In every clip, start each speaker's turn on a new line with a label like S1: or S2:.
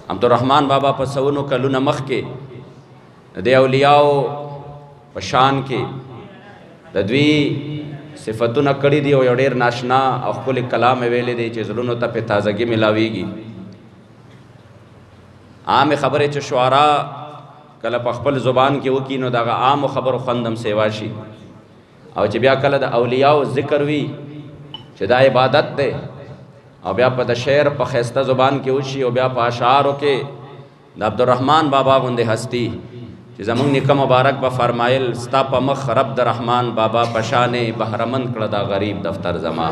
S1: अब्दुर्रहमान बाबा पर सवनो कलुना मख के दे औलियाओ पशान के दद्वी सिफतुना कड़ी दी और ढेर नाशना और कुल कलाम वेले दे चज़लुनो तप ताज़गी मिलावीगी। आम खबर च शुआरा कल पखपल ज़ुबान के वकीनो दागा आम खबर खंदम सेवाशी और जबिया कल द औलियाओ ज़िक्र हुई चदा इबादत दे और ब्या प शेर प खस्ता ज़ुबान के उशी और ब्या प अशारों के द अब्दुर्रहमान बाबा गुंदे हस्ती ज़मंग निका मुबारक ब फरमाइल स्ता प मख रब द रहमान बाबा पशाने बहरमन कड़ा गरीब दफ्तर जमा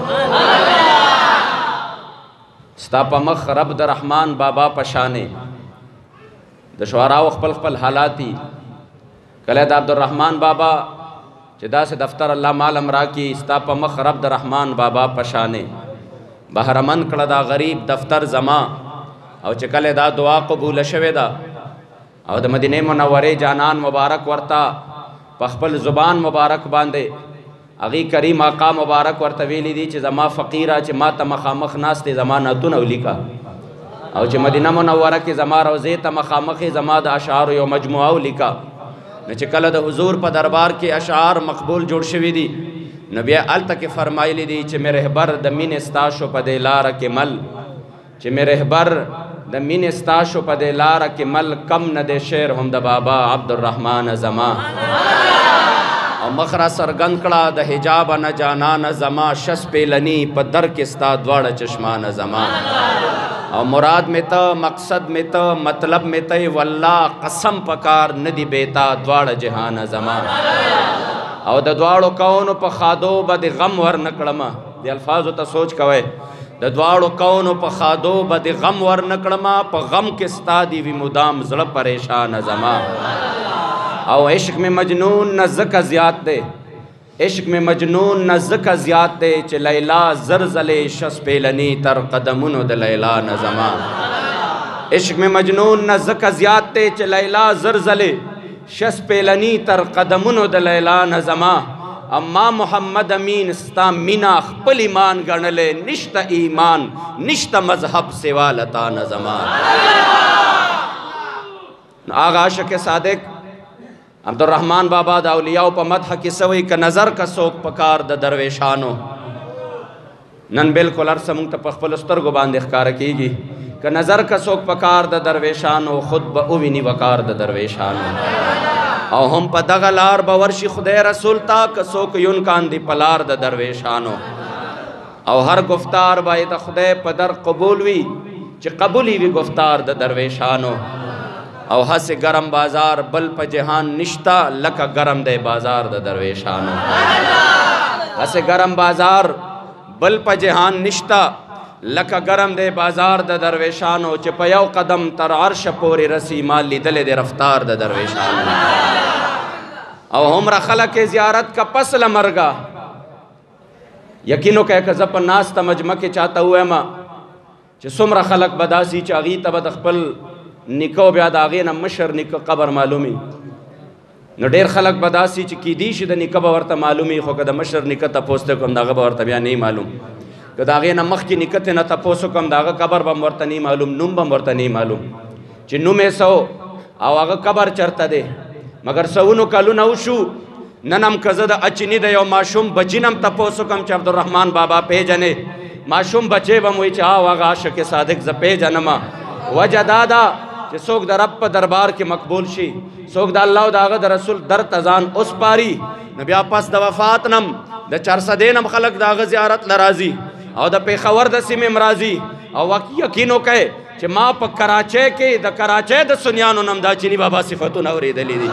S1: स्ता प मख रब द रहमान बाबा पशाने द शुआरा खपल खपल हालाती कल द अब्दुर्रहमान बाबा चिदा से दफ्तर अल्लाह माल अमरा की स्ता प मख रब द रहमान बाबा पशाने बहरमन कड़ा गरीब दफ्तर जमा और चकल दा दुआ कबूल शवेदा और द मदीने मुनव्वरे जानान मुबारक वर्ता पखपल ज़ुबान मुबारक बांधे अगी करीम आका मुबारक वर्ता वेली दी च जमा फ़कीरा च मा तमखामख नास्ते जमा नतुन अवलिका और च मदीना मुनव्वरा के जमा रोज़े तमखामख जमा द अशार यो मजमुआ लिका न च कल द हुजूर प दरबार के अशार मकबूल जुड़ शवी दी नबी अल तक फरमाइली दी च मेरे बर द मिन इस्ताशो पदे लार के मल च मेरे बर द मिन इस्ताशो पदे लार के मल कम न दे शेर हम द बाबा अब्दुर्रहमान जमा और मखरा सरगन कड़ा द हिजाब न जाना न जमा शस पेलनी पदर के स्ता द्वाड़ चश्मा न जमा और मुराद में त मकसद में त मतलब में त वल्ला कसम पकार नदी बेता द्वाड़ जहान जमा और द द्वाड़ो कौन प खादो बद गम वर नकड़मा ये अल्फाज त सोच कवे द द्वाड़ो कौन प खादो बद गम वर नकड़मा प गम के स्ता दी वी मुदाम ज़ल परेशान जमा और इश्क में मजनून न ज़का ज़ियात दे इश्क में मजनून न ज़का ज़ियात दे च लैला ज़रज़ले शस पेलनी तर कदमुन द लैला न जमा इश्क में मजनून न ज़का ज़ियात दे च लैला ज़रज़ले शस पेलनी तर कदमुन द लैला न जमा अम्मा मोहम्मद अमीन स्ता मीना खपल ईमान गणले निश्त ईमान निश्त मजहब सेवा लता न जमा आगा आशिक सादिक अब्दुर्रहमान बाबा द औलियाओ प मदह की सवई का नज़र का सोक पकार द दरवेशानो नन बिल्कुल अरसा मुंग त पखपल स्तरगो बांधे ख़कार कीगी का नज़र का सोक पकार द दरवेशानो खुद ब उविनी वकार द दरवेशानो और हम प दगलार बवर्शी खुदे रसूलता का सोक यून कान दी पलार द दरवेशानो और हर गुफ्तार बाई द खुदे पदर कबूल वी च कबूली भी गुफ्तार द दरवेशानो और हस गरम बाजार बल प जहान निश्ता लका गरम दे बाजार द दरवेशानो हस गरम बाजार बल प जहान निश्ता लका गरम दे बाजार द दरवेशानो च पयो कदम तर अर्श पोरे रसी माली दले दे रफ्तार द दरवेशानो और हमरा खलक के ज़ियारत का पसल मरगा यकीनो कह जप नास तमजम के चाहता हुए मा च सुमरा खलक बदासी चागी तब दखपल निको ब्याद आगे न मशर निक कबर मालूमी न ढेर खलक बदासी च की दीश द निकब वर्त मालूमी खो कद मशर निकत तपोस्ते कम दागा वर्त बया नहीं मालूम कद आगे न मख की निकत न तपोसो कम दागा कबर बम वर्त नहीं मालूम नुम बम वर्त नहीं मालूम चिन्नु में सो आव आगा कबर चरता दे मगर सउनु कलु नउशु ननम कजद अचनी दे माशूम बजिनम तपोसो कम च अब्दुर्रहमान बाबा पे जने माशूम बचे बम हुई चा आगा आशिक सादिक ज पे जनमा वजह दादा जे सोग द रब दरबार के मकबूल शी सोग द अल्लाह दागद रसूल दर तजान उस पारी नबी आपस द वफात नम द चरसदे नम खलक दाग ज़ियारत लराजी और द पेखवर द सिम इमराजी और वाकई यकीनो कहे चे माँ प कराचे के द कराचे द सुनियानो नम दा चिनी बाबा सिफतु नवरी दली दी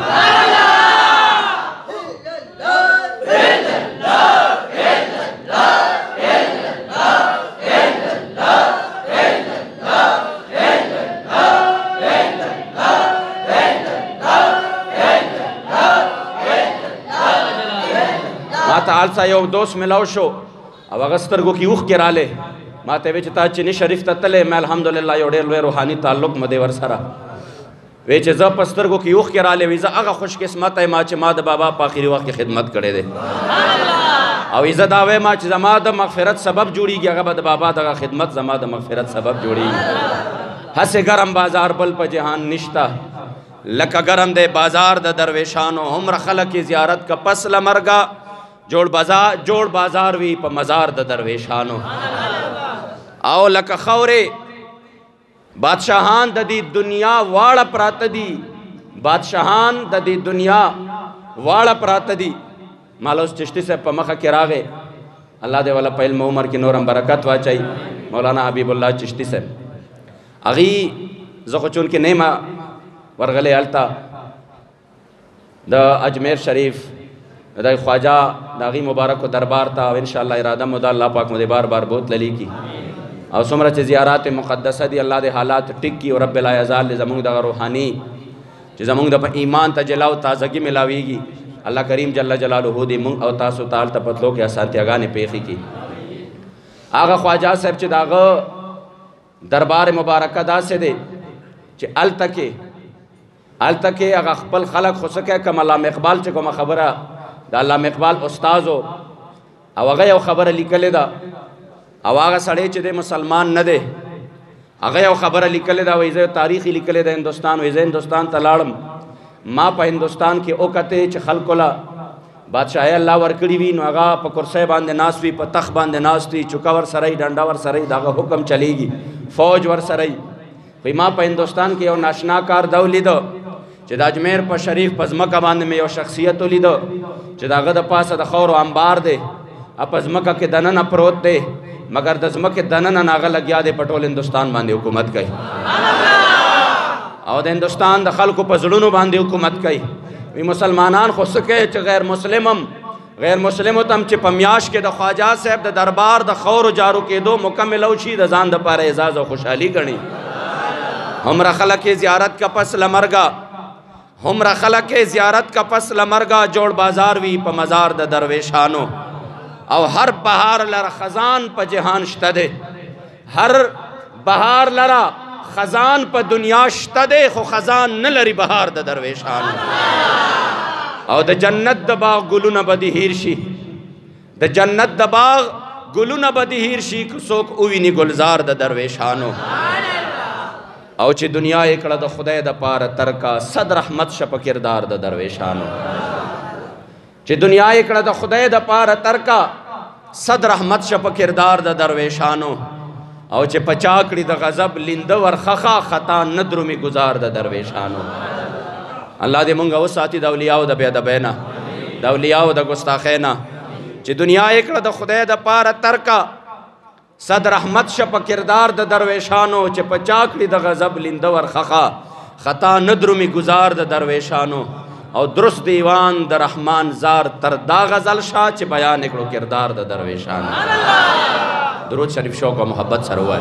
S1: आलसा यो दोस्त मिलाओ शो अब अगस्तर गो की उख के राले माते वे चिता चिनी शरीफ तले मैं अल्हम्दुलिल्लाह योडे लो रूहानी ताल्लुक मदेवर सरा वे च ज पस्तर गो की उख के राले वीजा अगा खुश किस्मत है माच माद बाबा आखिरी वक्त की खिदमत करे दे और इज्जत आवे माच जमाद मगफिरत सबब जुड़ी गया बद बाबा दगा खिदमत जमाद मगफिरत सबब जुड़ी हसे गरम बाजार बल पर जहान निश्ता लका गरम दे बाजार द दरवेशानो उम्र खलक की ज़ियारत का पस लमरगा जोड़ बाजार वी प मजार द दरवेशानो आओ लका खौरे बादशाहान ददी दुनिया वाड़ प्रातदी बादशाहान ददी दुनिया वाड़ प्रातदी मालोस चिश्ती से पमख के रागे अल्लाह दे वाला पहल उमर की नूरम बरकत वाचाई मौलाना हबीबुल्लाह चिश्ती से अगी ज़ख़ुचुन के नेमा वर्गले अलता द अजमेर शरीफ द ख्वाजा दागी मुबारक को दरबार था इंशाअल्लाह इरादा मुदा अल्लाह पाक मुझे बार बार बहुत लली की और सुमरा ज़ियारात मुक़द्दसा दी अल्लाह दे हालात टिक की और रब्बिल आज़ाल ज़मूंग द रूहानी ज़मूंग द ईमान तजलाव ताज़गी मिलावीगी अल्लाह करीम जल्ला जलालुहु दी मुंग और तासु ताल तपतलो के असातियागा ने पेखी की आगा ख्वाजा साहब च दाग दरबार मुबारक दा से दे च अल तके अगा खपल खलक हो सके कम अल्लाह इकबाल च कोम खबरा दा अल्लाह इकबाल उस्ताद हो अवगे खबर लिखले दा अवागा सड़े च दे मुसलमान न दे अगे खबर लिखले दा वैसे तारीखी लिखले दा हिंदुस्तान वैसे हिंदुस्तान तलाड़म माँ प हिंदुस्तान के ओकते च खलकोला बादशाह अल्लाह वरकड़ी वी नगा प कुर्से बांधे नासवी प तख बांधे नास्ती चुकावर सरई डंडा वर सरई दागा हुक्म चलेगी फौज वर सरई कोई माँ प हिंदुस्तान के यो नाशनाकार दव लिदो च अजमेर प शरीफ पजमका बांधे में यो शख्सियत लिदो च दागा द पास द खौर अंबार दे अपजमका के दनन अप्रोत दे मगर दजम के दनन नागा लग्या दे पटोल हिंदुस्तान बांधे हुकूमत कही और हिंदुस्तान द खल को पजड़ुनो बांधे हुकूमत कही मुसलमानान खुद के गैर मुस्लिम तम च पमियाश के द ख्वाजा साहब द दरबार द खौर जारू के दो मुकम्मल उशी द जान द पार एजाज और खुशहाली गणी हमरा खलक के ज़ियारत का पस लमरगा हमरा खलक के ज़ियारत का पस लमरगा जोड़ बाजार वी प मजार द दरवेशानो और हर बहार लरा खजान प जहान शतदे हर बहार लरा खजान प दुनिया शतदे खो खजान न लरी बहार द दरवेशानो और द जन्नत द बाग गुलू न बदी हीरशी द जन्नत द बाग गुलू न बदी हीरशी सोक उवीनी गुलजार द दरवेशानो और ची दुनिया एकड़ा द खुदा द पार तरका सद रहमत शप किरदार द दरवेशानो ची दुनिया एकड़ा द खुदा द पार तरका सद रहमत शप किरदार द दरवेशानो और चे पचाकड़ी द गजब लिंद वर खखा खता नद्रुमी गुजार द दरवेशानो अल्लाह दे मुंगा वो साथी दौलियाओ द बेदबैना दौलियाओ द गुस्ताखैना ची दुनिया एकड़ा द खुदा द पार तरका सद रहमत शप किरदार द दरवेशानो चे पचाकड़ी द गजब लिंद वर खखा खता नद्रुमी गुजार द दरवेशानो और दुरुस्त दीवान द रहमान जार तरदा गजल शाह च बयान एकड़ो किरदार द दरवेशान दुरूद शरीफ शौक़ व मोहब्बत सरवा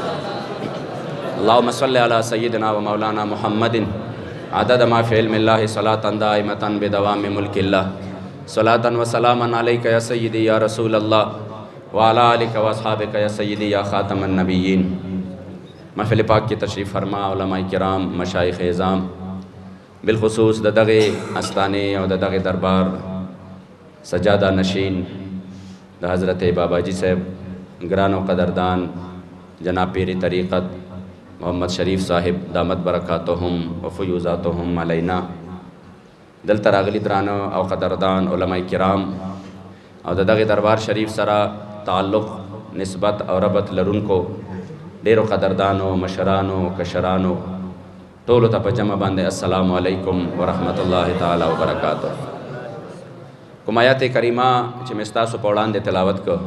S1: अल्लाहुम्मा सल्लि अला सय्यिदिना व मौलाना मुहम्मदिन अदद मा फ़ी इल्मिल्लाहि सलातन दाइमतन बिदवामि मुल्किल्लाह सलातन व सलामन अलैका या सय्यिदी या रसूल अल्लाह व अला आलिका व अस्हाबिका या सय्यिदी या ख़ातमन नबिय्यीन महफ़िल पाक की तशरीफ़ फरमा उलमाए किराम मशाइख़ इज़ाम बिलखुसूस ददगे आस्ताने और ददगे दरबार सजादा नशीन द हज़रत बाबाजी साहब ग्रान व कदरदान जनाब पीरी तरीक़त मोहम्मद शरीफ साहिब दामत बरकातुहुम व फ़ुयूज़ातुहुम अलैना दिल तरागली दरानो और कदरदान उलमाए किराम और ददगे दरबार शरीफ सरा ताल्लुक़ निस्बत और रबत लरुन को डेरो कदरदानो मशरानो कशरानो टोलो तप जमा बांधे अस्सलामु अलैकुम व रहमतुल्लाहि ताला व बरकातुहू कुमायात करीमा चिमिस्ता सुपौड़ान दे तिलावत को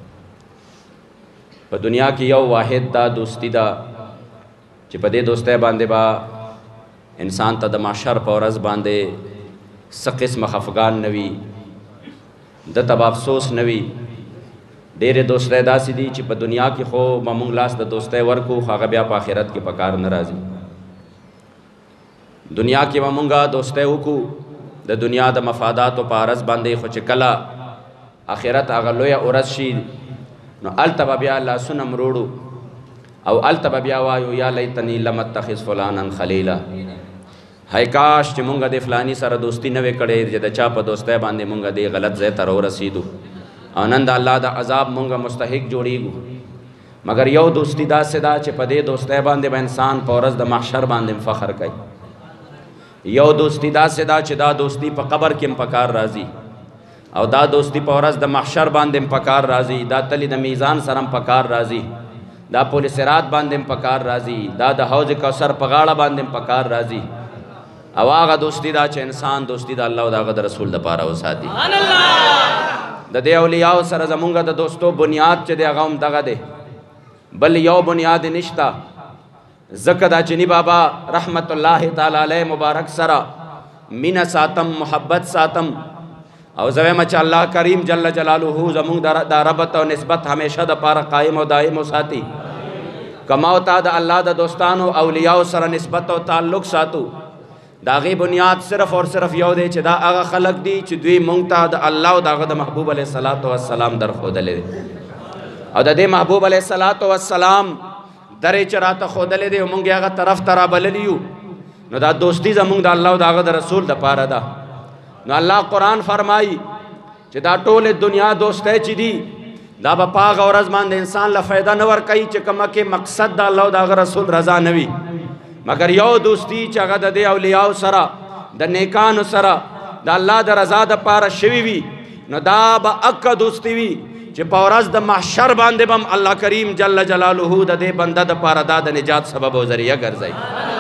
S1: प दुनिया की यौ वाहिद दा दोस्ती दा चिपदे दोस्ते बांधे बा इंसान ता दमाशर पौरज बांधे सकिस्म खफगान नवी द तब अफसोस नवी डेरे दोस्ते दासी दी चिप दुनिया की खो ममुंगलास द दोस्ते वर्कू खागब्या आखिरत के पकार नाराजी दुनिया की ममुंगा दोस्ते उकू द दुनिया द मफादात व पारस बांधे खुच कला आखिरत आगलोया उरसी न अल तबिया ला सुनम रोड़ू औ अल तबिया वायु या लैतनी लमत तखिस फलानन खलीला है काश च मुंगा दे फलानी सारा दोस्ती नवे कड़े जद चाप दोस्ते बांधे मुंगा दे गलत जै तरो रसीदू आनंद अल्लाह दा अजाब मुंगा मुस्तहिक जोड़ीगू मगर यो दोस्ती दा से दा चे पदे दोस्ते बांधे ब इंसान पौरस द महशर बांधे फ़ख्र कई। यो दोस्ती दा से दा चे दा दोस्ती प कबर के पकार राजी और दा दोस्ती पौरस द महशर बांधे पकार राजी, दा तली द मीज़ान सरम पकार राजी, दा पुल सिरात बांधे पकार राजी, दा द हौज़ कौसर पगाड़ा बांधे पकार राजी। अवागा दोस्ती दा चे इंसान दोस्ती दा अल्लाह दा द रसूल द पारा वसादी द दे औलिया सर ज़मुंगा द दोस्तों बुनियाद चे दे अगम दगा दे बल यो बुनियाद निश्ता ज़कदा चिनी बाबा रहमतुल्लाहि ताला अलैह मुबारक सरा मीना सातम मोहब्बत सातम और ज़वे मचा अल्लाह करीम जल्ल जलालुहु ज़मुंग दा रबत और निस्बत हमेशा द पारा कायम और दायम और साथी कमावता द अल्लाह द दोस्तानो औलिया सरा निस्बत और ताल्लुक़ सातु दागी बुनियाद सिर्फ और सिर्फ यो दे चे दा आगा खलक दी चे द्वी मुंगता द अल्लाह दागा द महबूब अलैहिस्सलातु वस्सलाम दर खोदले दे और दे महबूब अलैहिस्सलातु वस्सलाम दरे चराता खोदले दे मुंगे आगा तरफ तरा बललियू न दा दोस्ती ज़मुंग दा अल्लाह दागा द रसूल द पारा दा न अल्लाह कुरान फरमाई चे दा टोले दुनिया दोस्त है ची दी दा बाग और अजमान दे इंसान ला फ़ायदा नवर कई चे कमा के मकसद दा अल्लाह दागा रसूल रज़ा नवी मगर यो दोस्ती चगा द दे औलिया सरा द नेकान सरा द अल्लाह द रज़ा द पारा शिवी न दा बा अक्का दोस्ती वी चे पौरस द महशर बांधे बम अल्लाह करीम जल्ल जलालुहु द दे बंदा द पारा दा द निजात सबब व ज़रिया कर जाई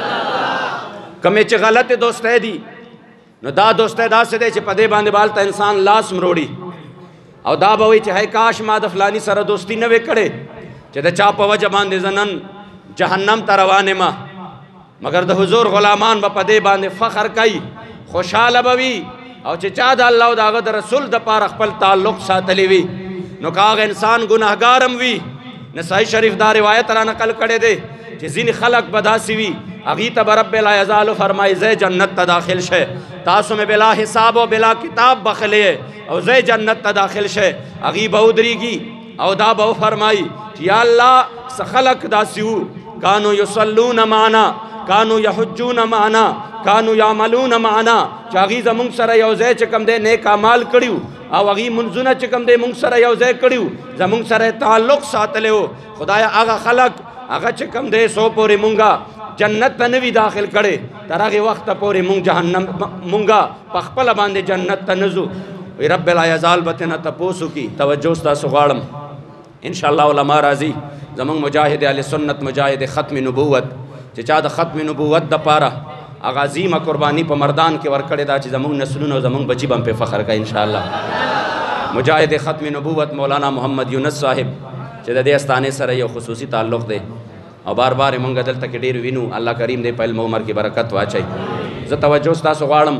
S1: कमे चे गलत दोस्त है दी न दा दोस्त है दा से दे चे पदे बांधे बालता इंसान लास मरोड़ी और दा बवई चे है काश मा द फलानी सरा दोस्ती न वे करे चे द चाप वजह बांधे जनन जहन्नम तरवाने मा मगर द हुजूर गुलामान ब पदे बांधे फ़ख्र कई खुशहाल बवी और चे चाद अल्लाह दागा द रसूल द पार अखपल ताल्लुक़ सातली वी नो काग इंसान गुनाहगारम वी नसाई शरीफ दा रिवायत रा नकल करे दे चे जिन खलक बदासी वी अगी तब रब्बे ला यज़ालु फरमाई ज़े जन्नत त दाखिल शे तासु में बिला हिसाब व बिला किताब बखले और ज़े जन्नत त दाखिल शे अगी बहुदरीगी और दा बहु फरमाई या अल्लाह सखलक दासियू कानु युसल्लून माना कानु यहुज्जून माना कानु यामलून माना चागी ज़मुंग सर यौज़े चकम दे नेक अमाल कड़ियू और अगी मुंजुना चकम दे मुंग सर यौज़े कड़ियू ज़मुंग सर ताल्लुक़ सातले हो खुदाया आगा खलक आगा चकम दे सो पोरे मुंगा जन्नत तनवी दाखिल करे तरागे वक्त पोरे मुंग जहन्नम मुंगा पखपल बांधे जन्नत तनजू रब्बिल यज़ाल बतना तपोसु की तवज्जोस्ता सुगाड़म इंशाअल्लाह उलमा राजी ज़मुंग मुजाहिद अहले सुन्नत मुजाहिद ख़त्म नबूवत चाद ख़त्म नबूवत द पारा आगाज़ीमा कुर्बानी पर मर्दान के वरकड़े दा ज़मुंग नस्लुन ज़मुंग बची बम पे फ़ख्र का इंशाअल्लाह मुजाहिद ख़त्म नबूवत मौलाना मोहम्मद यूनुस साहिब चे दे अस्ताने सर यो खुसूसी ताल्लुक़ दे और बार बार मंग दल तक डेर विनू अल्लाह करीम दे पहल उमर की बरकत वाचाई ज तवज्जो स्ता सुगाड़म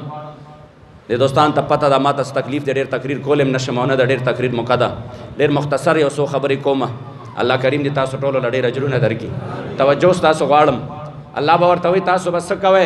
S1: दे दोस्तान तब पता दा मातस तकलीफ़ दे डेर तकरीर कोलेम नशमौना दा डेर तकरीर मुक़दा डेर मुख्तसर यो सो खबरी कोमा अल्लाह करीम दी तासु टोलो लड़े रजलुन दर की तवज्जो स्ता सुगाड़म अल्लाह बावर तवी तासु बस कवे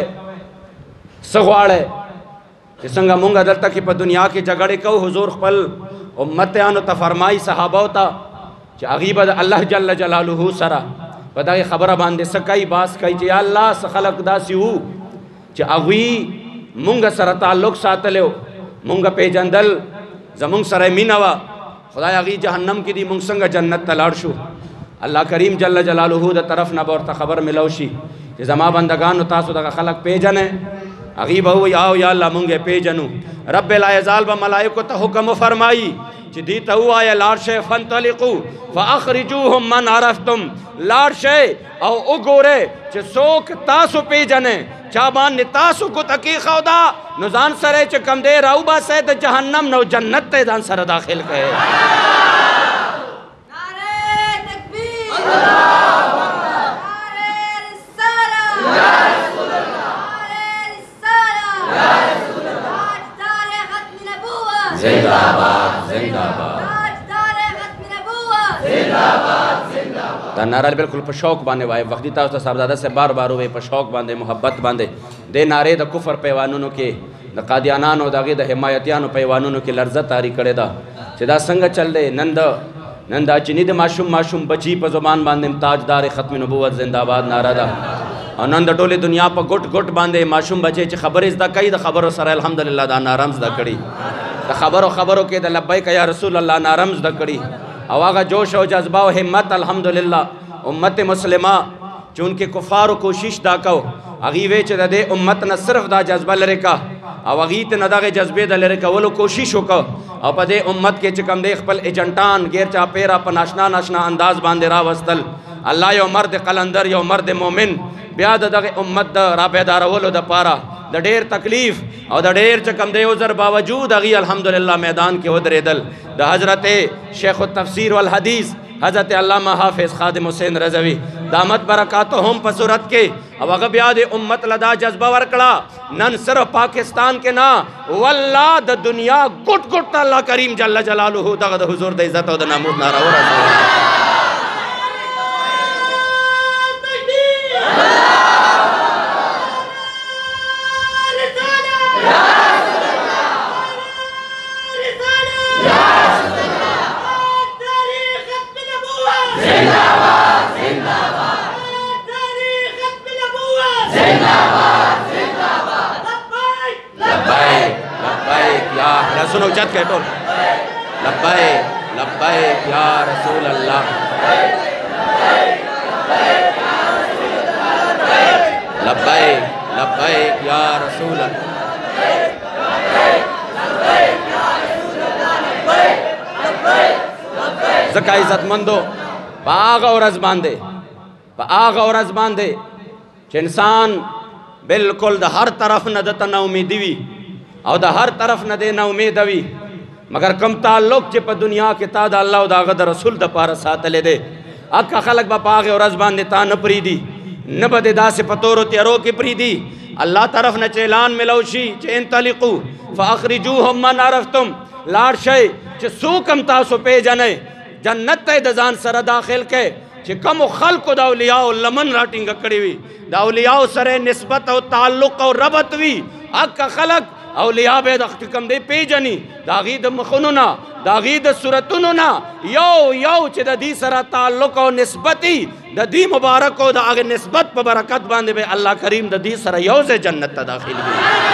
S1: सगवाड़े कि संगा मुंगा दल तक पर दुनिया के जगड़े कहो हुजूर खपल उम्मत आनो तफरमाई सहाबावता च अगीबद अल्लाह जल्ल जलालुहु सरा बदाई खबर बांधे सकाई बास कई चे अल्लाह सखलक दासी हु च अगी मुंगा सर ताल्लुक़ सातले मुंगा पेजंदल ज़मुंग सर मीनवा खुदा अगी जहन्नम की दी मुंग संग जन्नत तलाड़शु अल्लाह करीम जल्ल जलालुहु द तरफ न बोर खबर मिलौशी कि जमा बंदगान तासु द खलक पेजन है अगी बहु आओ या अल्लाह मुंगे पेजनु रब्बिल यज़ाल ब मलाइको त हुक्म फरमाई दी तहु आया लारशे फंतलिकू फ़अख़रिजूहुम मन अरफ़्तुम लारशे और उगोरे चे सोक तासु पेजने चाबान ने तासु को तकी खौदा नुजान सरे चे कम दे राउबा से द जहन्नम नो जन्नत ते दान सर दाखिल के नारे तकबीर अल्लाहु अकबर नारे रिसाला या रसूल अल्लाह नारे रिसाला या रसूल अल्लाह तारे खत्म नबूवत जिंदाबाद जिंदाबाद तारे खत्म नबूवत जिंदाबाद जिंदाबाद नारा बिल्कुल पर शौक बांधे वाए वक्ती था उसका साहबजादा से बार बार हुए पर शौक बांधे मोहब्बत बांधे दे नारे द कुफर पैवानों के द कादियानानो दागे द हिमायतियानो पैवानों के लर्जा तारी करे दा सिदा संग चल दे नंद नंदा चिनिद माशूम माशूम बची पर जुबान बांधे ताजदार ख़त्म नबूवत जिंदाबाद नारा दा और नंद टोले दुनिया पर गुट गुट बांधे माशूम बचे च खबर इस दा कई द खबर सर अल्हम्दुलिल्लाह दा नारम्स दा कड़ी द खबरों के द लब्बैक या रसूल अल्लाह नारम्स द कड़ी और आगा जोश और जज्बा और हिम्मत अल्हम्दुलिल्लाह उम्मत मुस्लिमा चूँकि कुफार कोशिश दा कहो अगीवे च दे उम्मत न सिर्फ दा जज्बा लरे का और अगीत न दागे जज्बे दा लरे का वो लोग कोशिश हो का और पदे उम्मत के चकम देख पल एजेंटान गेर चा पेरा पर नाशना नाशना अंदाज बांधे रा वस्तल अल्लाह यो मर्द कलंदर यो मर्द मोमिन ब्याद दगे उम्मत द राबेदार वोलो द पारा द ढेर तकलीफ और द ढेर चकम दे उजर बावजूद अगी अल्हम्दुलिल्लाह मैदान के उदरे दल द हजरत शेख तफसीर वल हदीस हजरत अल्लामा हाफिज खादिम हुसैन रज़वी दामत बरकातो हम पसुरत के अब अगर ब्याद उम्मत लदा जज्बा वरकड़ा नन सिर्फ पाकिस्तान के ना वल्ला द दुनिया गुट गुट अल्लाह करीम जल्ल जलालुहु दगद हुजूर द इज्जत और द नामूद नारा हो सुनो जत के टोल लब्बैक लब्बैक या रसूल अल्लाह लब्बैक लब्बैक या रसूल ज़का इज़्ज़तमंदो पाग और अज़ बांधे पाग और अज़ बांधे इंसान बिल्कुल द हर तरफ न दत न उम्मीदी हुई और द हर तरफ न दे न उम्मीद हुई मगर कम ताल्लुक चे पर दुनिया के ताद अल्लाह दा गद रसूल द पार साथ ले दे अक्का खलक बा पाग और अज़ बांधे ता न प्रीदी न बदे दा से पतोरो त्यारो के प्रीदी अल्लाह तरफ न चेलान मिलौशी चे इंतलिकू फ़अख़रिजूहुम मन अरफ़्तुम लाड़ शय चे सूकम तासो पे जने जन्नत ते दजान सर दाखिल के चे कम खल्क़ दा औलिया लमन राटिंग कड़ी हुई दा औलिया सरे निस्बत और ताल्लुक और रबत हुई अक्का खलक औलिया बे दम दे पे जनी दागीद मखनुना दागीद सुरतुना यो यो चे दी सरा ताल्लुक और निस्बती दी मुबारक हो दा आगे निस्बत पर बरकत बांधे बे अल्लाह करीम दी सरा यो से जन्नत दाखिल हुई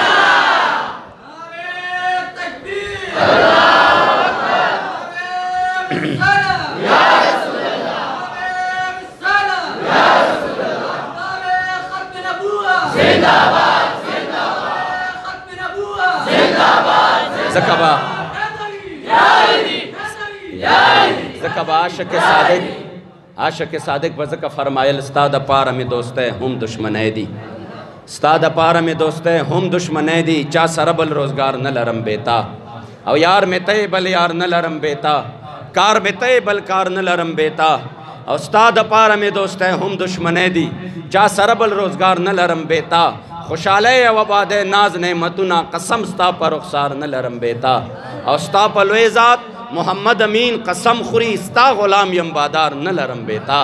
S1: ज़कबा ज़कबा आशिक़ सादिक़ वज़क फरमायल स्ताद पार में दोस्ते हम दुश्मन दी स्ताद पार में दोस्ते हम दुश्मन दी चा सरबल रोज़गार न लरम बेता और यार में तय बल यार न लरम बेता कार में तय बल कार न लरम बेता और स्ताद पार में दोस्ते हम दुश्मन दी चा सरबल रोज़गार न लरम बेता खुशाले वबाद नाज ने मतुना कसम स्ता पर रुखसार न लरम बेता और स्ता पलवेज़ात मोहम्मद अमीन कसम खुरी स्ता गुलाम यम्बादार न लरम बेता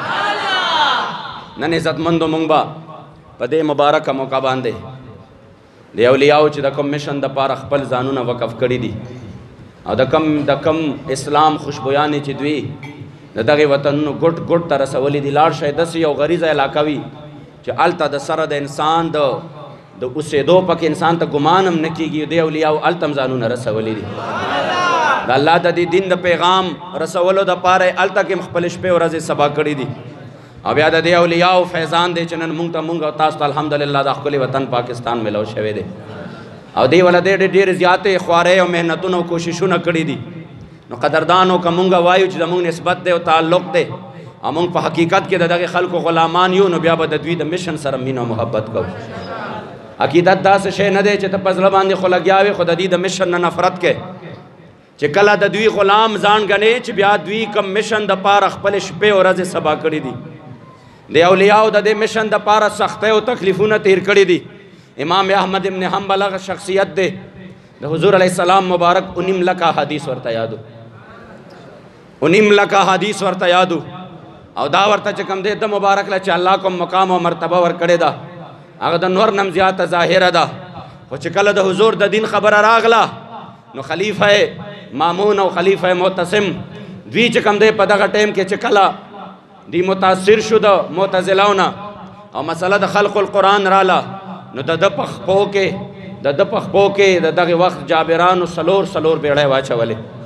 S1: नन इज़्ज़तमंदो मुंगबा पदे मुबारक का मौका बांधे दे औलियाओ च दकम मिशन द पार खपल जानूना वक़फ़ करी दी और दकम इस्लाम खुशबुयानी चिद्वी दगे वतन गुट गुट तरह सवली दी लाड़ शायद दसी और गरीज़ा इलाकावी जो अलता द सरद इंसान द उससे दो पक इंसान तक गुमानम न की दे औलिया अलतम जानून रसवली दी अल्लाह दी दिन द पैगाम रसवलो द पारे अलता के मुख्तलिफ पे और रज़े सबा करी दी अब याद दे औलिया फैज़ान दे चनन मुंग ता मुंग तास अल्हम्दुलिल्लाह दाखिल वतन पाकिस्तान में लो शवे दे और दे वाला दे ढेर ज़्यादा ख्वारे और मेहनतों और कोशिशों न करी दी न कदरदानों का मुंगा वायु जमुंग नस्बत दे और ताल्लुक़ दे अमुंग पर हकीकत के ददा के खल्क़ ग़ुलामान यूं न ब्याब दद्वीद मिशन सरमीन और मोहब्बत को अकीदत दा से शे न दे चे तपज़लबान दे खुला गयावे खुद दीद मिशन न नफरत के चे कला दद्वी ग़ुलाम जान गने चे ब्या द्वी कम मिशन द पार अखपल शपे और रज़े सबा करी दी दे औलियाओ दे मिशन द पार सख्ते और तकलीफून तीर करी दी इमाम अहमद इब्न हंबल शख्सियत दे हुज़ूर अलैहिस्सलाम मुबारक उनिम लका हदीस वर्ता यादो उनिम लका हदीस वर्ता यादो और दा वर्ता चकम दे द मुबारक ला चे अल्लाह को मकाम और मर्तबा वर करे दा अगर द नूर नम ज़्यादा ज़ाहिर दा वो चकल द हुज़ूर द दिन खबर रागला नो खलीफा मामून और खलीफा मोतसिम द्वी चकम दे पदा का टेम के चकला दी मुतासिर शुदा मोतज़िलाउना और मसला द खल्क़ुल कुरान राला नो द पख पोके द पख पोके द वक्त जाबिरान सलोर सलोर बेड़े वाचा वाले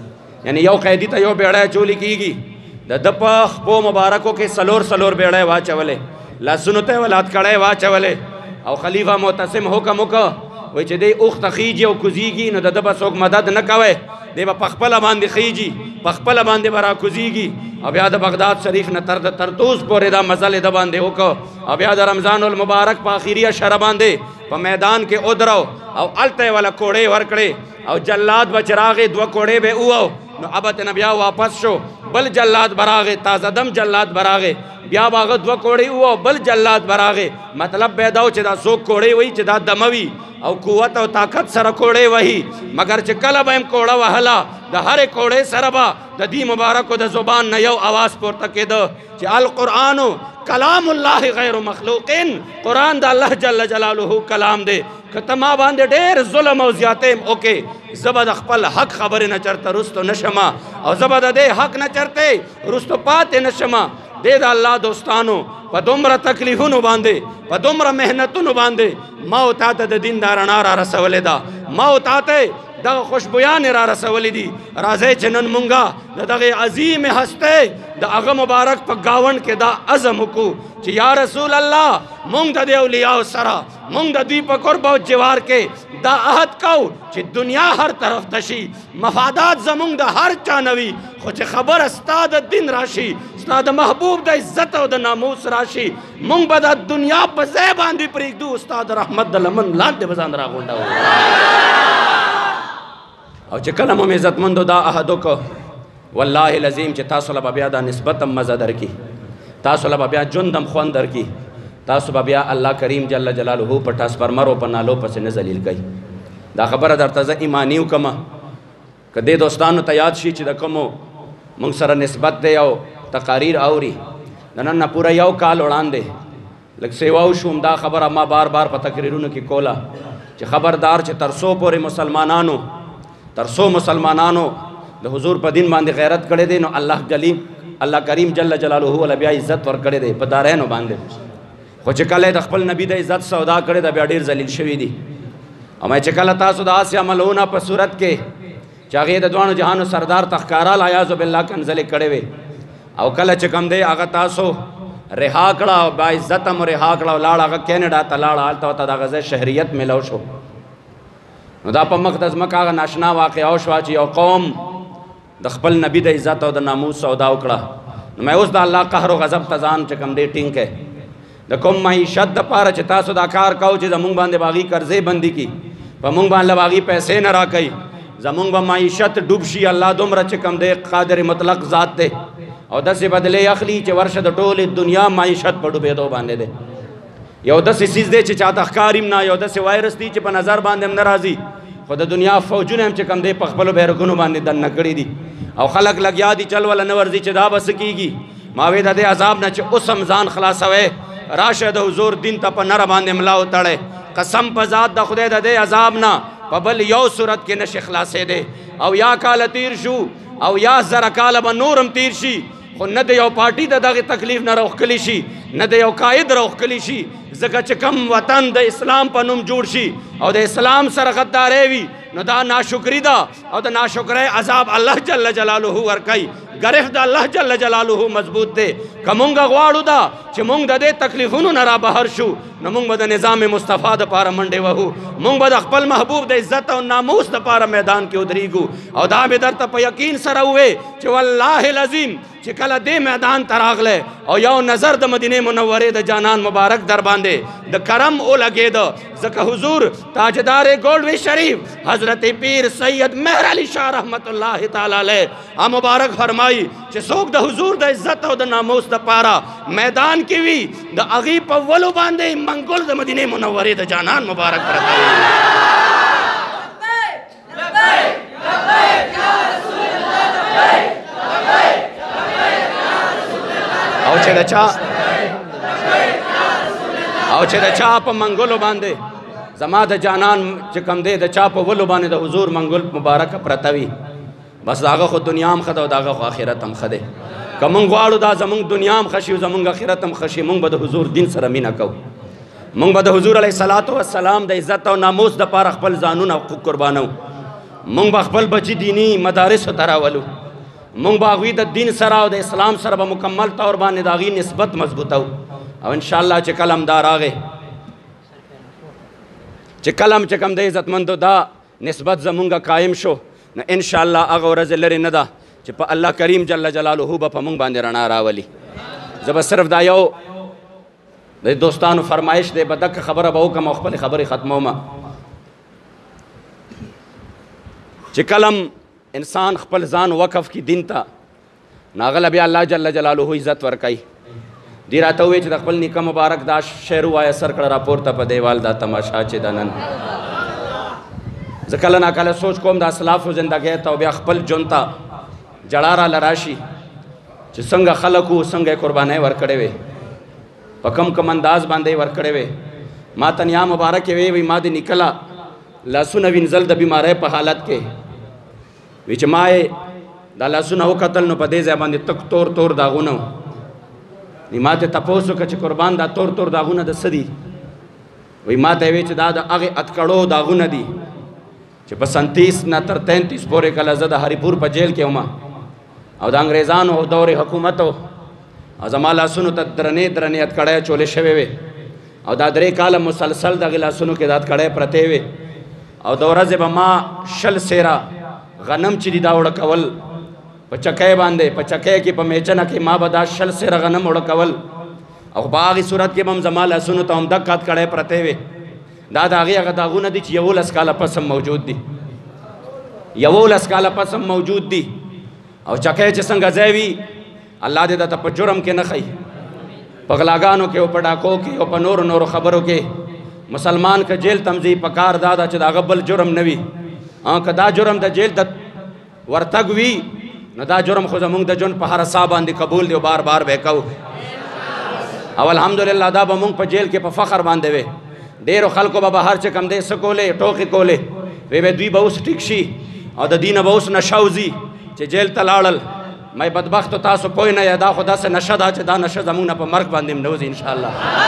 S1: یعنی یو قیدی ته یو بیړی چولی کیږي د ده په خپو مبارکو کې څلور بیړی واچولې لاسونو ته ولات کړی واچولې او خلیفه معتصم حکم وکړ وایي چې دی اوښ ته خیږي او کوزیږي نو د ده به څوک مدد نه کوی دی به په خپله باندې خیږي په خپله باندې به راکوزیږي او بیا د بغداد شریف نه تر د ترتوز پورې دا مزل د باندې وکړ او بیا د رمضان المبارک په آخري اشره باندې په میدان کې ودرو او هلته یې والا کوړې ورکړې او جلاد به چې راغې 2 کوړې به ووو نو ابت نه بیا واپس شو بل جلاد براغې تازه دم جلاد براغې بیا به هغه 2 کوړې ووو بل جلاد براغې مطلب به دا و چې دا څوک کوړې وایي چې دا دموي او قوت او طاقت سره کوړې وهي مگر چې کله به هم کوړه وهله د هرې کوړې سره به د دې مبارکو د زبان نه یو اواز پورته کېده چې القرآن کلام الله غیر مخلوق قرآن د الله جل جلاله کلام دی که ته ما باندې ډېر ظلم او زیاتې اوکې زه به د خپل حق خبرې نه چرته رستو نشمه او زه به د دې حق نه چرته رستو پاتې نشمه دې د الله دوستانو په دومره تکلیفونو باندې په دومره محنتونو باندې ما او تا ته د دین دا رڼا را رسولې ده ما او تا ته دغه خوشبویانې را رسولې دي راځئ چې نن مونږه د دغې عظیم هستۍ د هغه مبارک په ګاونډ کې دا عزم وکړو چې یا رسول الله مونږ د دې اولیاءو سره مونږ د دوی په قرب او جوار کې دا عهد کوو چې دنیا هر طرف ته شي مفادات زمونږ د هر چا نه وي خو چې خبره ستا د دین راشي ستا د محبوب د عزت او د ناموس راشي مونږ به د دنیا په ځای باندې پرېږدو ستا د رحمت د لمن لاندې به ځان راغونډوو او چې کله مو عزتمندو دا عهد وکړو والله العظیم چې تاسو له به بیا دا نسبت هم مزه درکړي تاسو له به بیا ژوند هم خوند درکړي تاسو به بیا الله کریم جل جلاله په ټرانسفرمرو په نالو پسې نه ذلیل کوي دا خبره درته زه ایماني وکړمه که دې دوستانو ته یاد شي چې د کومو موږ سره نسبت دی او تقاریر اوري د نن نه پوره 1 کال وړاندې لږ سیوا وشوم دا خبره ما بار بار په تقریرونو کې کوله چې خبردار چې تر څو پورې تر څو مسلمانانو د حضور په دین باندې غیرت کړی دی نو الله کریم جل جلاله ولا بیا عزت ورکړی دی په دارینو باندې خو چې کله د خپل نبی د عزت سودا کړی دا بیا ډېر ذلیل شوي دي او چې کله تاسو د داسې عملونه په صورت کې چې هغې د دوانو جهانو سردار ته ښکاره العیاذ بالله کنځلې کړې وې او کله چې کوم دی هغه تاسو رها کړه او باعزته مو رها کړه او لاړ هغه کینیډا ته لاړ هلته ورته د هغه ځای شهریت میلاو شو نو دا په مقدس مکه هغه ناشنا واقعه وشوه چې یو قوم د خپل نبی د عزت او د ناموس سودا وکړه نو مې اوس د الله قهر او غضب ته ځان چې کوم دی ټینګ کړی د کوم معیشت دپاره چې تاسو دا کار کوو چې زمونږ باندې به هغې قرضې بندي کړي په مونږ باندې به هغې پیسې نه راکوي زمونږ به معیشت ډوب شي الله دومره چې کوم دی قادر مطلق ذات دی او داسې بدلې اخلي چې ورشه د ټولې دنیا معیشت په ډوبېدو باندې دی یو داسې څیز دی چې چاته ښکار هم نه یو داسې وایرس دی چې په نظر باندې هم نه راځي خو د دنیا فوجونه هم چې کوم دی په خپلو بیرکونو باندې دننه کړي دي او خلک لګیا دي چل وله نه ورځي چې دا به څه کېږي ما وې د دې عذاب نه چې اوس هم ځان خلاصوئ راشه د حضور دین ته په نره باندې ملا وتړئ قسم په ذات د خدای د دې عذاب نه په بل یو صورت کې نشي خلاصېدی او یا کاله تیر شو او یا زره کاله به نور هم تیر شي خو نه د یو پارټي د دغې تکلیف نه راوښکلی شي نه د یو قائد راوښکلی شي ځکه چې کم وطن د اسلام په نوم جوړ شي او د اسلام سره غدارۍ وي نو دا ناشکري ده او د ناشکرۍ عذاب الله جل جلاله ورکوي ګرفت د الله جل جلاله مضبوط دی که مونږ غواړو دا چې مونږ د دې تکلیفونو نه را بهر شو نو مونږ به د نظام مصطفی دپاره منډې وهو مونږ به د خپل محبوب د عزت او ناموس دپاره میدان کې ودرېږو او دا مې درته په یقین سره ووې چې والله العظیم چې کله دې میدان ته راغلی او یو نظر د مدینې منورې د جانان مبارک در باندې د کرم ولګېده ځکه حضور تاجدار گولډوي شریف حضرت پیر سید مهر علی شاه رحمت الله تعالی علیه مبارک فرمایي چې څوک د حضور د عزت او د ناموس دپاره میدان کې وي د هغې په ولو باندې منګل د مدینې منورې د جانان مبارک پرته وي او چې د چا په منګلو باندې زما د جانان چې کوم دی د چا په ولو باندې د حضور منګل مبارکه پرته وي بس د هغه خو دنیا هم ښه ده او د هغه خو آخرت هم ښه دی که مونږ غواړو دا زمونږ دنیا هم ښه شي او زمونږ آخرت هم ښه شي مونږ به د حضور دین سره مینه کوو مونږ به د حضور علیه السلام د عزت او ناموس دپاره خپل ځانونه قربانو مونږ به خپل بچي دینی مدارسو ته راولو، مونږ به هغوی د دین سره او د اسلام سره به مکمل طور باندې د هغوی نسبت مضبوطو. او انشاءالله چې کله هم دا راغی، چې کله هم چې کوم د عزتمندو دا نسبت زمونږ قایم شو، نو انشاءالله هغه ورځ لرې نه ده چې په الله کریم جل جلاله به په مونږ باندې رڼا راولي. زه به صرف دا یو د دوستانو فرمایش دی، به دغه خبره به وکړم او خپلې خبرې ختمومه. چې کله هم انسان خپل ځان وقف کی دین ته، نو هغه له بیا الله جل جلاله عزت ورکوي. دی راته ووایي چې د خپل نیکه مبارک دا شعر ووایه، سر کړه راپورته په دیوال دا تماشا چې د نن. زه کله ناکله سوچ کوم د اسلافو زندګۍ ته او بیا خپل ژوند ته جړا راله راشي چې څنګه خلکو څنګه یې قربانۍ ورکړې وې، په کم کم انداز باندې یې ورکړې وې. ما ته نیا مبارکې وی ما د نیکله لاسونه وینځل د بیمارۍ په حالت کې، وی چې ما یې دا لاسونه وکتل نو په دې ځای باندې تک تور تور داغونه و. ما ته تپوس وکړه چې قربان دا تور تور داغونه د څه دي؟ وی ما ته یې وی چې دا د هغې اتکړو داغونه دي چې په 37 نه تر 33 پورې کله زه د هریپور په جیل کې وم او د انګریزانو دور حکومت او زما لاسونو ته درنې درنې اتکړۍ چولې شوې وې او دا 3 کاله مسلسل دغې لاسونو کې دا اتکړۍ پرتې وې او د ورځې به ما 20 سیره غنم چې دي دا وړه کول په چکۍ باندې، په چکۍ کې په میچنه کې ما به دا 20 سیره غنم وړه کول او په هغې صورت کې به هم زما لاسونو ته همدغه اتکړۍ پرتې وې. دا د هغې هغه داغونه دي چې 11 کاله پس هم موجود دي، 11 کاله پس هم موجود دي. او چکۍ چې څنګه ځای وي الله دې درته په جرم کې نه ښایي، په غلاګانو کې او په ډاکو کې او په نورو نورو خبرو کې. مسلمان که جیل تم ځي پکار دا ده چې د هغه بل جرم نه وي. که دا جرم د جیل د ورتګ وي نو دا جرم خو زمونږ د ژوند په هر ساه باندې قبول دی او بار بار به کوو. او الحمدلله دا به مونږ په جیل کې په فخر باندې وې. ډېرو خلکو به بهر چې کم دی څه کولې ټوکې کولې، وی به دوی به اوس ټیک شي او د دینه به اوس نشه وځي چې جیل ته لاړل. مې بدبختو تاسو پوه نه یې دا خو داسې نشه ده چې دا نشه زمونږ نه په مرګ باندې هم نه وځي انشاءالله.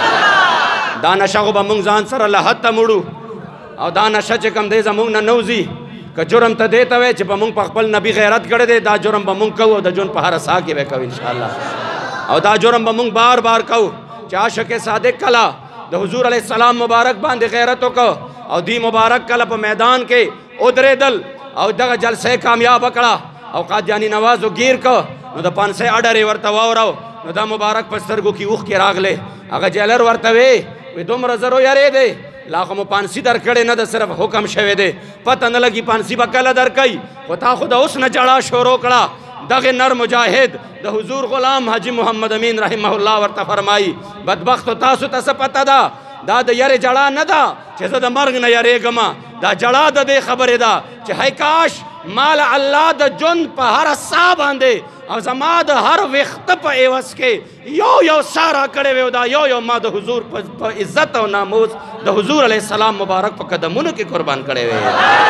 S1: دا نشه خو به مونږ ځان سره لحد ته مړو او دا نشه چې کم دی زمونږ نه نه وځي. که جرم ته دې ته وی چې به مونږ په خپل نبي غیرت کړی دی، دا جرم به مونږ کوو او د ژوند په هره ساه کې به کوو انشاءالله. او دا جرم به مونږ بار بار کوو چې عاشق صادق کله د حضور علیه السلام مبارک باندې غیرت وکړه او دی مبارک کله په میدان کې ودرېدل او دغه جلسه کامیاب کړه او قادیانی نوازو گیر کو نو د 500 اډرې ورته واوراو نو دا مبارک په سترګو کې اوښکې راغلې. هغه جیلر ورته وی دومره زرو یارېدې لا خو مو پانسي درکړې نه ده، صرف حکم شوی دی، پته نه لګي پانسي به کله درکوي. خو تا خو د اوس نه جړا شروع کړه. دغه نر مجاهد د حضور غلام حاجی محمد امین رحمه الله ورته فرمایي بدبختو تاسو ته څه پته ده؟ دا د یارې جړا نه ده چې زه د مرګ نه یارېږم، دا جړا د دې خبرې ده چې هی کاش مال الله د ژوند په هره ساه باندې او زما د هر وخته په عوض کې یو ساه راکړی وی او دا یو ما د حضور په عزت او ناموس د حضور علیه السلام مبارک په قدمونو کې قربان کړی وی.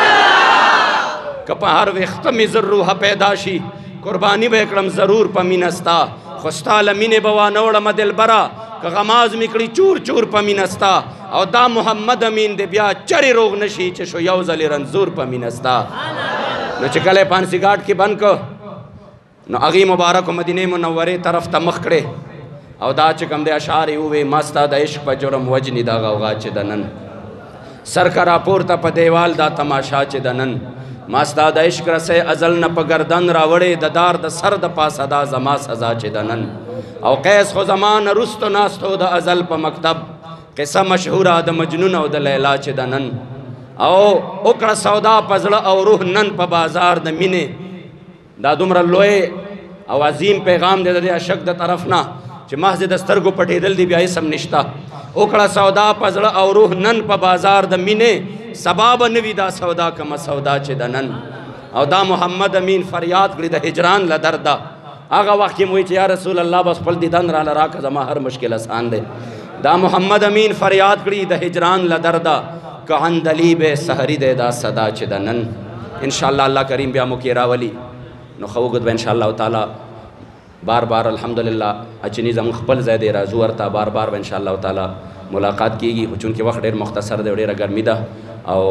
S1: که په هر وخته مې زر روحه پیدا شي قربانی به کړم ضرور په مینه ستا، خو ستا له مینې به وانه وړمه دلبره، که غماز مې کړي چور چور په مینه ستا او دا محمد امین دی بیا چرې روغ نشي چې شو یو ځلې رنځور په مینه ستا. نو چې کله یې پانسي ګاټ کې بند کړ نو هغې مبارکو مدینې منورې طرف ته مخ کړې او دا چې کوم دی اشعار یې ووې ما ستا د عشق په جرم وجني دا غوغا چې د نن سر که راپورته په دیوال دا تماشا چې د نن ما ستا د عشق رسۍ ازل نه په گردن راوړې د دار د سر د پاسه دا زما سزا چې د نن او قیس خو زما نه وروستو ناستو د ازل په مکتب قصه مشهوره د مجنون او د لیلا چې د نن او وکړه سودا په زړه او روح نن په بازار د مینې. دا دومره لوی او عظیم پیغام دی د دې عشق د طرف نه چې محض د سترګو پټېدل دی بیا هېڅ هم نشته. وکړه سودا په زړه او روح نن په بازار د مینې سبا به نه وي دا سودا کمه سودا چې د نن او دا محمد امین فریاد کړي د هجران له درده. هغه وخت کې مو وایي چې یا رسول الله بس خپل دیدن راله راکړه زما هر مشکل اسان دی. دا محمد امین فریاد کړي د هجران له درده که عندلیب سحری دی دا صدا چې د نن. انشاءالله الله کریم بیا مو کې راولي نو ښه وګد به انشاءالله تعالی بار بار الحمدلله اچنی زموږ خپل ځای دی راځو ورته بار بار به انشاءالله تعالی ملاقات کیږي. خو چونکې وخت ډېر مختصر دی او ډېره ګرمي ده او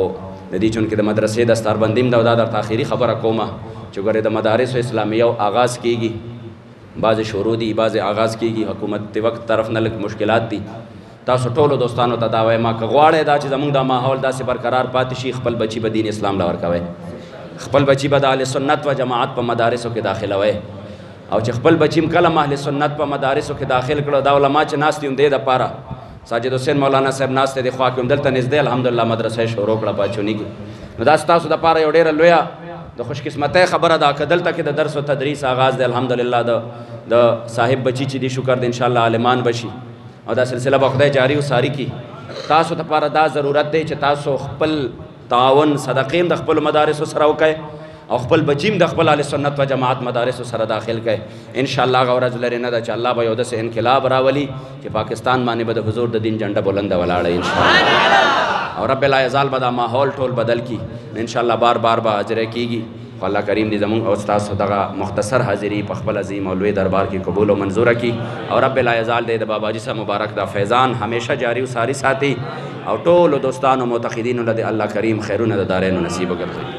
S1: د دې چونکې د مدرسې دستاربندي م دا درته آخري خبره کومه چې ګورې د مدارسو اسلامیه آغاز کېږي، بعضې شروع دي، بعضې آغاز کېږي، حکومت د وقت طرف نه لږ مشکلات دي. تاسو ټولو دوستانو ته دا وایم که غواړئ دا چې زموږ دا ماحول داسې برقرار پاتې شي، خپل بچي به دین اسلام له ورکوئ، خپل بچي به د اهل سنت و جماعت په مدارسو کې داخلوئ، او چې خپل بچي م کله اهل سنت په مدارسو کې داخل کړو، دا علما چې ناست دي دې دپاره ساجد حسین مولانا صاحب ناست دی خوا کې هم دلته نږدې الحمدلله مدرسه شروع کړه پاچوني کې. نو دا ستاسو دپاره یو ډېره لویه د خوشقسمتۍ خبره ده که دلته کې د درس و تدریس آغاز دی الحمدلله د صاحب بچي چې دي شکر دی انشاءالله عالمان بشي او دا سلسله به خدای جاری وساري کی. تاسو دپاره دا ضرورت دی چې تاسو خپل تعاون صدقې د خپلو مدارسو سره وکئ او خپل بچیم د خپل اهل سنت و جماعت مدارسو سره داخل کئ. انشاءالله هغه ورځ لرې نه ده چې الله به یو داسې انقلاب راولي چې پاکستان باندې به د حضور د دین جنډه بلنده ولاړه انشاءالله، او رب لا یزال به دا ماحول ټول بدل کی. انشاءالله بار بار به اجره کیږي. خو الله کریم دې زموږ او ستاسو دغه مختصر حاضري په خپل عظیم او لوی دربار کې قبول او منظوره کی، او رب لا یزال دې د باباجي صاحب مبارک دا فیضان همیشه جاری و ساری ساتي، او ټولو دوستانو معتقدینو له دې الله کریم خیرونه د دارینو نصیب وګرځوي.